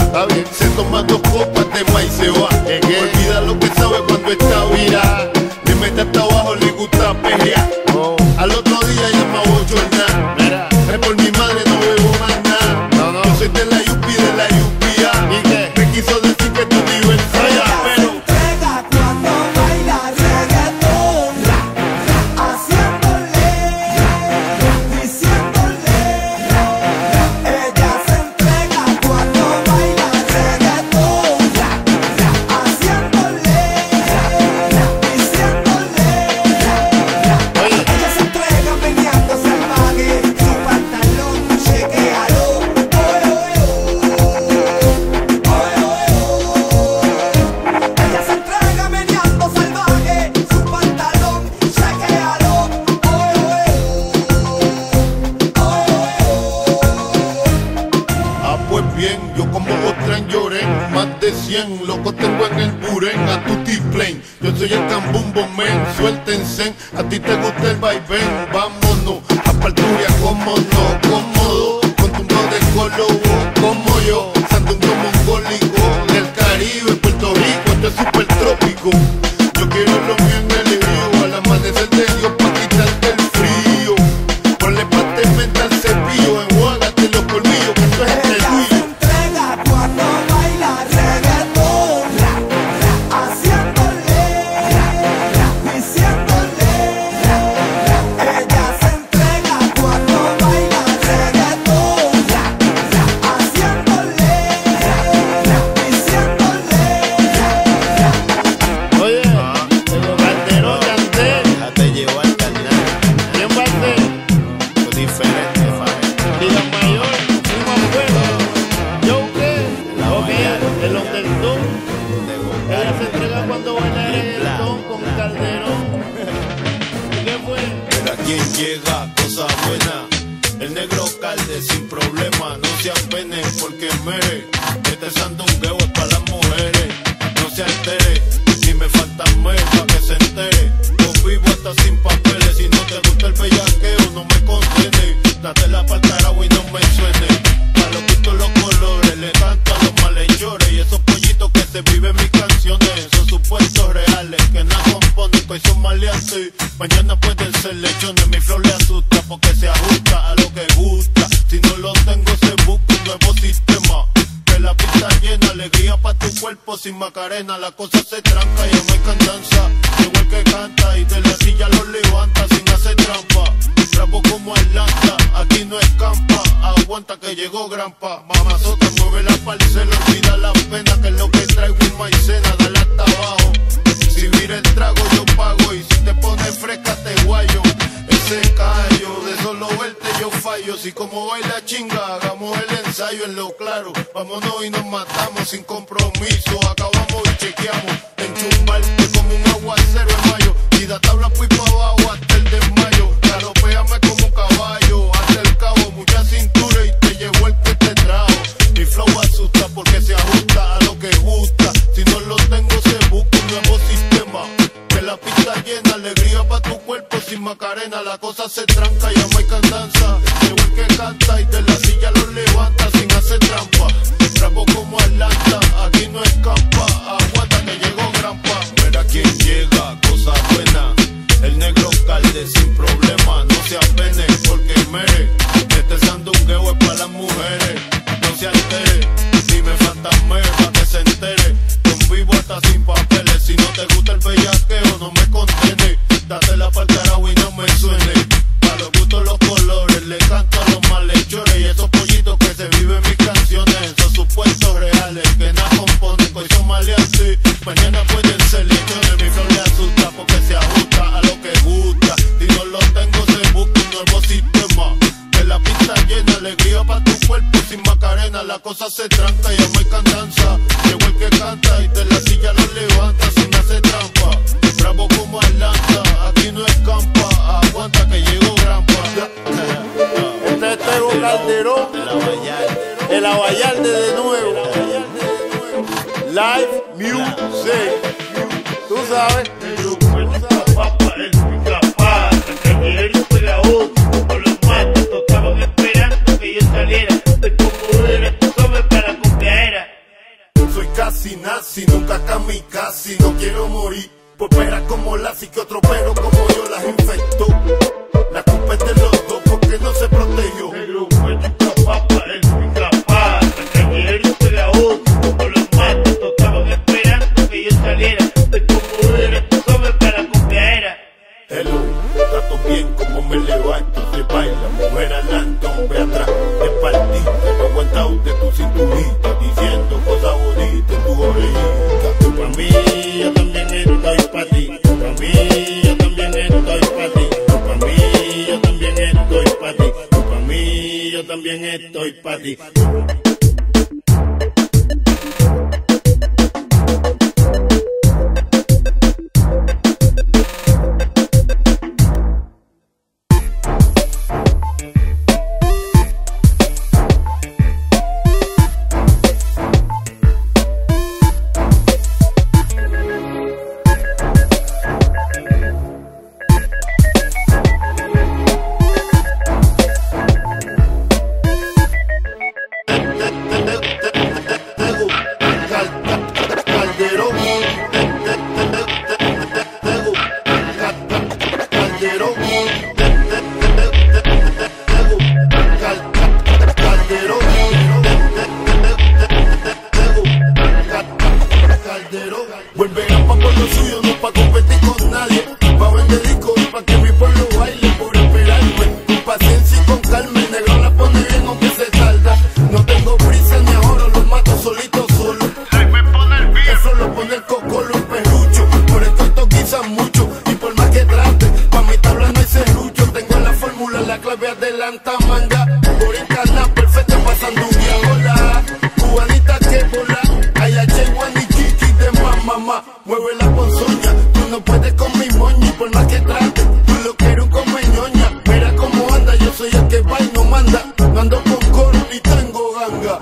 Está bien. Se toma dos copas de maíz y se va. Olvida lo que sabe cuando está vira. Le mete hasta abajo, le gusta pelear. Oh. Al otro día ya me voy a jornar. Mira, es por mi madre, no bebo más nada. No, no. Yo soy de la Yupi, de la Yupia. ¿Y qué? Me quiso decir que tú diversas, pero entrega cuando baila reggaetón, haciéndole, diciéndole. Ella se entrega cuando baila reggaetón, haciéndole, diciéndole. Ella se entrega meneando salvaje, su pantalón chequealo. Oye, oye, oye, oye. Ella se entrega meneando salvaje, su pantalón chequealo. Oye, ah, pues bien, yo como Ostran lloré, más de cien locos tengo en el buren, a tutti plain. Yo soy el cambumbo men, suéltense, a ti te gusta el vaivén, vámonos, a Parturia, como no, cómodo, con tu de colobo, como yo, sandungo mongólico, del Caribe, Puerto Rico, esto es super trópico. Yo quiero lo mío en el río, al amanecer de Dios pa' quitarte el frío. Ponle pasta y menta al cepillo, enjuágate los colmillos, que esto es el ella se tuyo. entrega cuando baila reggaetón, haciéndole, diciéndole. Ella se entrega cuando baila reggaetón, haciéndole, diciéndole. Oye, Tego Calderón, Yandel, Déjate llevar, carnal. ¿quién va a ser? Tú diferente, familia. Liga Mayor, Primo Abuelo, Yo qué, ok, el Underdog. Ella se entrega cuando baila reggaetón con Calderón. ¿Y qué fue? Mira quién llega, cosa buena. El negro calde sin problema. No se apene porque mere. Este sandungueo es para las mujeres. No se altere, ni me falta mes pa' que se entere. Yo vivo hasta sin papeles. Si no te gusta el bellaqueo, no me condene. Dátela pa'l carajo y no me suene. Pa' los quito los colores, le canto a los malhechores. Y esos pollitos que se viven mis canciones son supuestos reales que nada componen, que son maleantes. Mañana pueden ser lechones. Mi flow le asusta porque se ajusta a lo que gusta. Si no lo tengo, se busca un nuevo sistema. Que la pista llena, alegría pa' tu cuerpo sin Macarena. La cosa se tranca y no hay cantanza. Igual que canta y de la silla lo levanta sin hacer trampa. Rabo como Atlanta, aquí no escampa. Aguanta que llegó Grampa. Mamazota, mueve la parcela, olvida la pena. Que es lo que traigo en maicena, dale hasta abajo. Si vira el trago yo pago y si te pones fresca te guayo. Ese callo, de solo verte yo fallo. Si como baila chinga, hagamos el ensayo en lo claro. Vámonos y nos matamos sin compromiso. Acabamos y chequeamos. Enchumbarte como un aguacero en mayo. Y da tabla pues pa' abajo hasta el desmayo. Galopéame como un caballo. Hasta el cabo, mucha cintura y te llevo el que te trajo. Mi flow asusta porque se ajusta a lo que gusta. Si no lo tengo se busca un nuevo sistema. Que la pista llena, alegría pa' tu cuerpo sin Macarena. La cosa se tranca, ya no hay cantanza. Llegó el que canta y de la silla lo levanta sin hacer trampa. Rabo como Atlanta, aquí no escapa. Aguanta que llegó Grampa. Mira quién llega, cosa buena. El negro calde sin problema. No se apene porque mere. Este sandungueo es para las mujeres. No se altere, ni me fantasme pa' que se entere. Con vivo hasta sin papeles. Si no te gusta el bellaqueo, no me condene. Dátela pa'l carajo y no me suene. Pa' los gustos los colores, le canto a los malhechores. Y esos pollitos que se viven mis canciones son supuestos reales que nada componen, que son maleantes. Mañana pueden ser lechones. Mi flow le asusta porque se ajusta a lo que gusta. Si no lo tengo se busca un nuevo sistema. Que la pista llena, alegría pa' tu cuerpo sin Macarena. La cosa se tranca, ya no hay cantanza. Llegó el que canta y de la silla lo levanta sin hacer trampa. Bravo como Atlanta, aquí no escampa. Aguanta que llegó Grampa. Este es Tego Calderón, el Abayalde de nuevo. Live Music, tú sabes. Papá, el pica-pata, que ayer yo fui la otra, con los matos, estaban esperando que yo saliera de como era, tú sabes, para la cumpleaera. quiero morir. Por peras como las y que otro pero como yo las infectó. La culpa es de los dos porque no se protegió. El grupo es tu papá, el incapaz. Hasta que ayer yo te la odio, como los matos. Estaban esperando que yo saliera de como era, tú sabes, para la copiadera. Hello, trato bien como me levanto. Se baila, mujer adelante, hombre atrás. De partida, no aguantado de tu cinturita, diciendo cosas bonitas en tu orejita. Tú pa' mí, yo también estoy pa' ti. Tú pa' mí, yo también estoy pa' ti. Tú pa' mí, yo también estoy pa' ti. Tú pa' mí, yo también estoy pa' ti. Vuelve a pa' por lo suyo, no pa' competir con nadie. Pa' vender discos y pa' que mi pueblo baile por esperarme. Con paciencia y con calma, el negro la pone bien aunque se tarda. No tengo prisa ni ahora, los mato solito solo. Eso lo pone el cocolo, el perrucho. Por esto estos guisan mucho y por más que trate, pa' mi tabla no hay serrucho. Tengo la fórmula, la clave adelanta manga. Por encarnar perfecto pasando un día. Hola, cubanita que vola. Ay, ay, y chichi de mamá. Mueve la ponzoña, tú no puedes con mi moña. Y por más que trate, tú lo quieres un come ñoña. Mira cómo anda, yo soy el que va y no manda. No ando con coro ni tengo ganga.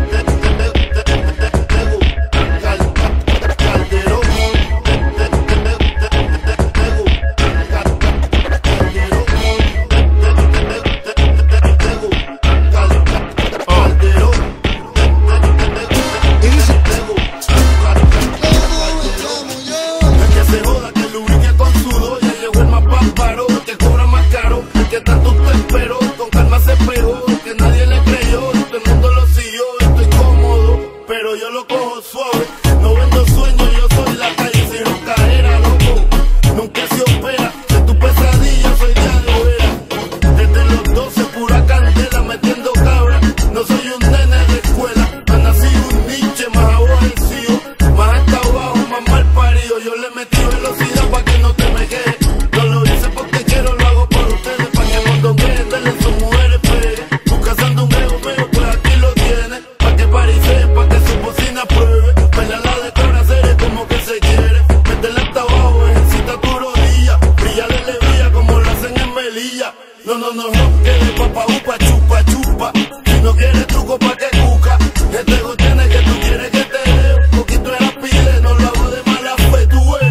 No, no, no, no, que de papa upa, chupa, chupa. Si no quieres truco pa' que cuca. Este go tiene que tú quieres que te dé. Un poquito de la pile, no lo hago de mala fe, tú ves.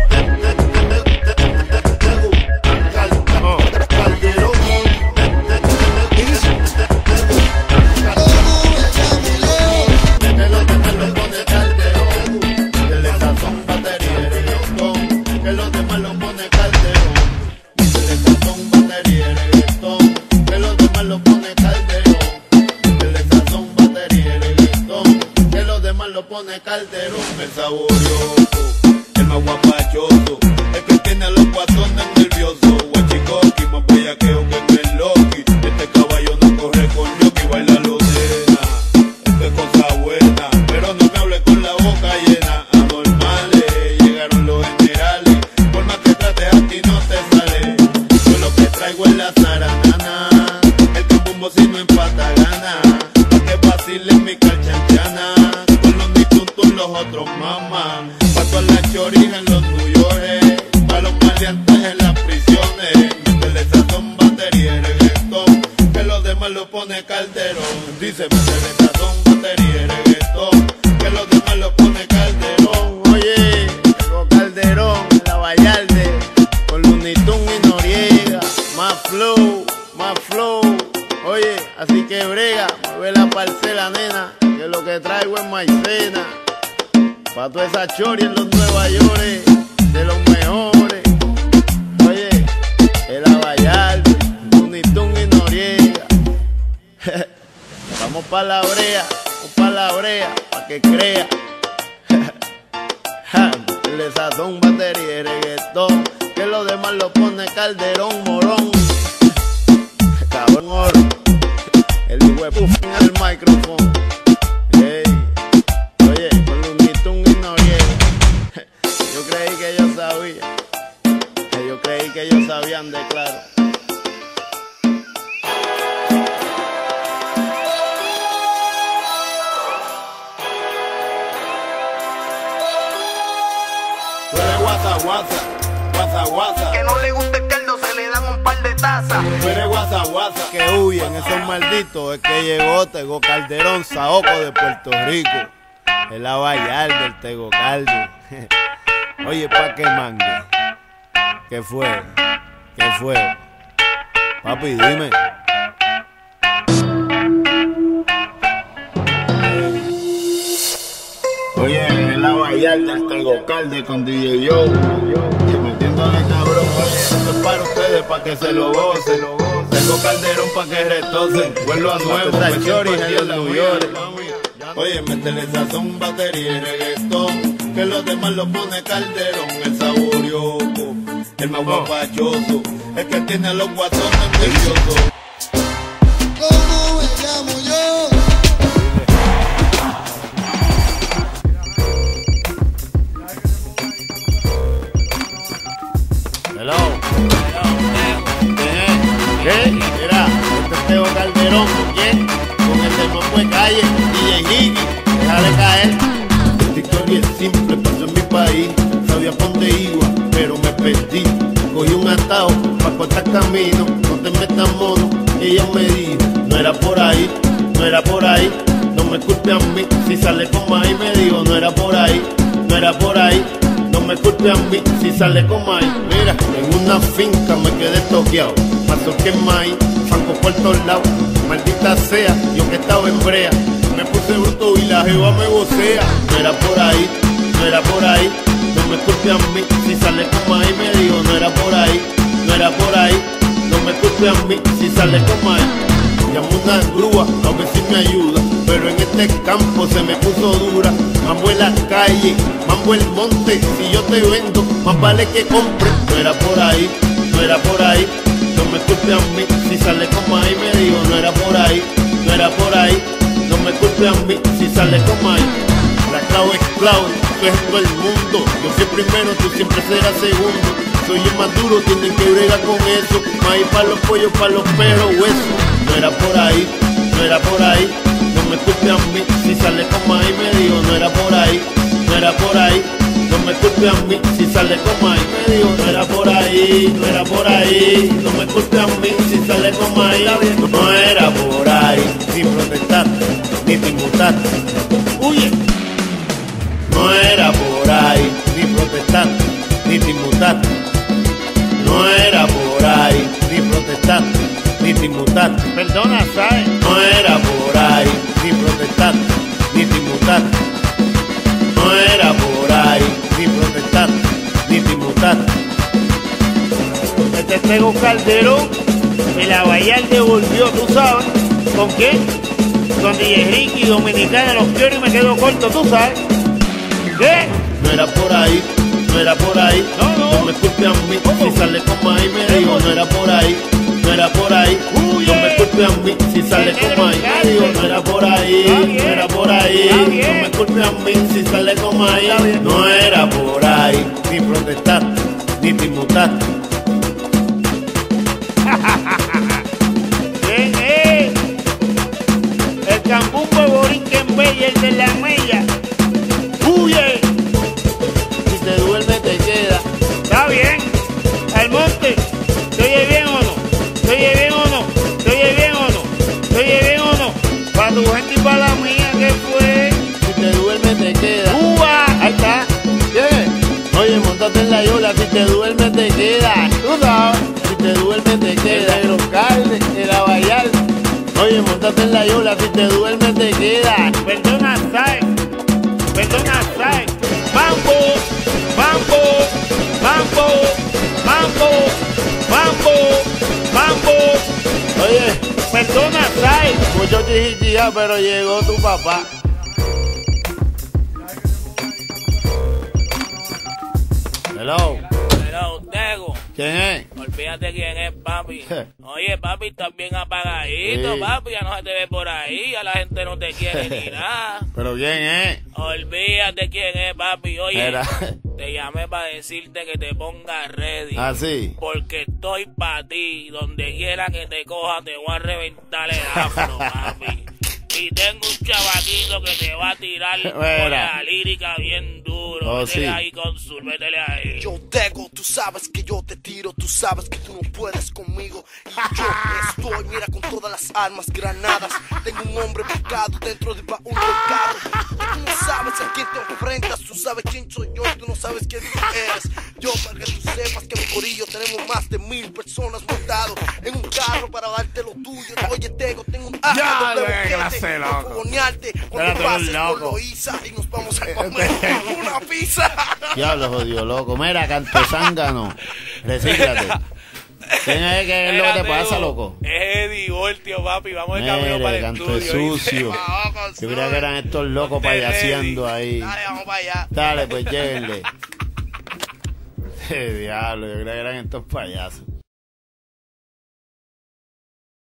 Calderón. Que los demás lo pone calderón. Que le sazón batería y reggaetón. Que los demás lo pone calderón. Que le sazón batería y reggaetón. Que los demás lo pone calderón. Que le sazón batería y reggaetón. Que los demás lo pone calderón. El saborioso, el más guapachoso, el que tiene a los guatones nerviosos. Guachicoqui, más bellaqueo que el Loki. Este caballo no corre con Yoki, baila lo nena. Esto es cosa buena, pero no me hable con la boca llena. Anormales, llegaron los generales. Por más que trates a ti no te sale. Yo lo que traigo es la zaranana. El cambumbo si no empata gana. Pa' que vacilen mi calchanchana. Con los nituntun los otros maman. Pa' todas las chorijas en los New York. Pa' los maleantes en las prisiones. Métele sazón, batería y reggaetón. Que los demás lo pone Calderón. Dice métele sazón, batería y reggaetón. Que los demás lo pone Calderón. Oye, llegó Calderón, la Vallarde, con Lunitún y Noriega. Más flow, más flow. Oye, así que brega, mueve la parcela, nena, que lo que traigo es maicena. Pa' toda esa chori en los Nueva York, de los mejores. Oye, el Abayaldo, Tunitun y Noriega. Vamos pa' la brea, vamos pa' la brea, pa' que crea. Le sazón, batería y reggaetón, que los demás lo pone Calderón, Morón. Cabrón oro, el hijo de puff en el micrófono. Hey, oye, con Lunitun y Noriega. Yo creí que ellos sabían, que yo creí que ellos sabían de claro. Tú eres guasa, guasa, guasa, guasa. Que no le gusta el caldo, se le dan un par de tazas. Tú eres guasa, guasa. Que huyen esos malditos. Es que llegó Tego Calderón, Saoco de Puerto Rico. El Abayaldo del Tego Caldo. Oye, pa' que mangue. ¿Qué fue? ¿Qué fue? Papi, dime. Oye, el Abayaldo del Tego Caldo con D J Joe. Metiéndole cabrón. Oye, esto es para ustedes, pa' que se lo gocen. Tego Calderón pa' que retocen. Vuelvo a nuevo, me siento en New York. Oye, métele sazón, batería y reggaetón, que los demás lo pone Calderón. El saborioco, el más guapachoso, el que tiene a los guatones nerviosos. ¿Cómo me llamo yo? Hello. ¿Qué? Mira, este es Tego Calderón, ¿con quién? Con el de Mambo de Calle, D J Higgy, déjale caer. Esta historia es simple, pasó en mi país, sabía pa' dónde iba, pero me perdí. Cogí un atajo pa' cortar camino, no te metas mono. Ella me dijo, no era por ahí, no era por ahí, no me culpe a mí, si sale con maíz. Me dijo, no era por ahí, no era por ahí, no me culpe a mí, si sale con maíz. Mira, en una finca me quedé toqueado, pasó que maíz, fango por todos lados. Maldita sea, yo que estaba en brea, me puse bruto y la jeva me vocea. No era por ahí, no era por ahí, no me culpe a mí, si sale con maíz. Me dijo, no era por ahí, no era por ahí, no me culpe a mí, si sale con maíz. Llamo una grúa, a ver si me ayuda, pero en este campo se me puso dura. Mambo en la calle, mambo el monte, si yo te vendo, más vale que compre. No era por ahí, no era por ahí, no me culpe a mí, si sale con maíz. Me dijo, no era por ahí, no era por ahí, no me culpe a mí, si sale con maíz. La clave es clave, tú es todo el mundo, yo soy primero, tú siempre serás segundo. Soy el más duro, tienen que bregar con eso. Maíz para los pollos, para los perros, hueso. No era por ahí, no era por ahí, no me culpe a mí, si sale con maíz. Me dijo, no era por ahí, no era por ahí, no me culpe a mí, si sale con maíz. Me dijo, no era por ahí, no era por ahí, no me culpe a mí, si sale con maíz. No era por ahí, ni protestaste, ni te inmutaste. Huye. No era por ahí, ni protestaste, ni te inmutaste. No era por ahí, ni protestaste, ni te inmutaste. Perdona, ¿sabes? No era por ahí, ni protestaste, ni te inmutaste. No era por ahí, ni protestaste, ni te inmutaste. Este es Tego Calderón, el Abayaldo volvió, ¿tú sabes? ¿Con qué? Con D J Ricky, Dominicana, los quiero y me quedo corto, ¿tú sabes? ¿Qué? No era por ahí, no era por ahí, no, no, no me culpe a mí, ¿cómo? Si sale con maíz. Me dijo, no era por ahí, no era por ahí, Uy, no me culpe a mí, si sale con maíz. Me dijo, no era por ahí, no era por ahí, no me culpe a mí, si sale con maíz. No era por ahí, ni protestaste, ni te inmutaste. ¿Qué? ¿Eh? El cambumbo borinquen bella, el de la mella. ¡Huye! Si te duerme te queda. Está bien. Al monte. ¿Se oye bien o no? ¿Se oye bien o no? ¿Se oye bien o no? ¿Se oye bien o no? Para tu gente y para la mía, ¿qué fue? Si te duerme te queda. ¡Uva! Ahí está. ¿Qué? Oye, montate en la yola. Si te duerme te queda. Tú sabes. Si te duerme te queda. El alcalde, el Abayaldo. Oye, montate en la yola. Si te duerme te queda. Perdona, ¿sabes? Perdona, ¿sabes? Oye, perdona, Sai. Mucho chichichía, pero llegó tu papá. Hello. Hello, Tego. ¿Quién es? Olvídate quién es, papi. Oye, papi, estás bien apagadito, Sí. papi. Ya no se te ve por ahí. Ya la gente no te quiere ni nada. ¿Pero quién es? Olvídate quién es, papi. Oye, Era. te llamé para decirte que te pongas ready. ¿Ah, sí? Porque estoy para ti. Donde quiera que te coja, te voy a reventar el afro, papi. Y tengo un chavaquito que te va a tirar con la lírica bien duro. Oh, métele sí. ahí, Consul, métele ahí. Yo Tego, tú sabes que yo te tiro, tú sabes que tú no puedes conmigo. Y yo estoy, mira, con todas las armas, granadas. Tengo un hombre picado dentro del baúl del carro. Tú no sabes a quién te enfrentas, tú sabes quién soy yo y tú no sabes quién tú eres. Yo, para que tú sepas que en mi corillo tenemos más de mil personas montados en un carro para darte lo tuyo. Oye, Tego, tengo un arma Ya, doble qué boquete clase, para loco. fogonearte cuando Espérate, pases loco. por Loíza y nos vamos a comer una pizza. Diablo, jodido, loco. Mira, canto zángano. Recíclate. ¿Quién es? ¿Qué es lo que te pasa, loco? Es Eddie Voltio, papi. Vamos de camino para Mire, el canto de estudio. ¿viste? sucio. Yo creía que eran estos locos payaseando ahí. Dale, vamos para allá. Dale, pues llévenle. Eh, diablo, yo creía que eran estos payasos.